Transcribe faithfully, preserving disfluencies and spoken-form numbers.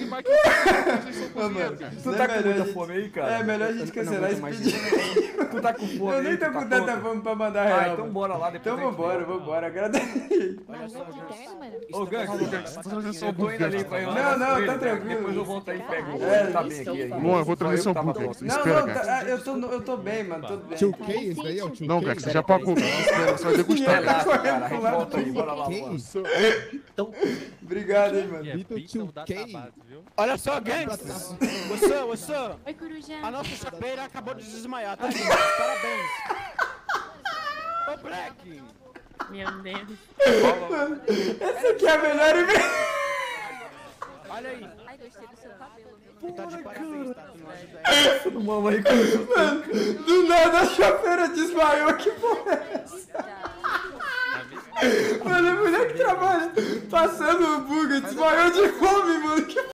mais que vocês são cozinheiros, cara. Tu tá com muita fome aí, cara? É melhor a gente cancelar esse pedido. Tu tá com fome Eu nem tô com tanta fome pra mandar real. Ah, então bora lá depois. Então vambora, vambora. Agradece. Olha só, mano. Ô, Gank, eu tô indo ali pra ir lá. Não, não, ele, tá né? tranquilo. Depois eu volto aí e pego. É, Tá bem aqui. aí. Bom, eu vou trazer seu Só eu que hambúrguer. tava Não, Espera, não, Gank. tá- eu tô, eu tô bem, mano, tudo bem. Tio K, esse daí é o tio Não, K? Gank, você já pagou. Espera, você vai degustar, Tá Gank. correndo Cara, a pro gente lado. volta aí, bora lá, bora. Obrigado, hein, mano. Vitor tio K. Olha só, gangs! What's up, what's up? Oi, coruja. A nossa chapeira acabou de desmaiar, tá, gente? Parabéns! Ô, Black! Meu Deus. Essa aqui é a melhor imagem. Olha aí! Ai, gostei do seu cabelo, viu? Tá de parabéns, tá? Tu não ajuda aí. Do mamãe com Mano, do nada a chafeira desmaiou. Que porra é essa? Já. Mano, a mulher que trabalha passando o hambúrguer desmaiou de fome, mano. Que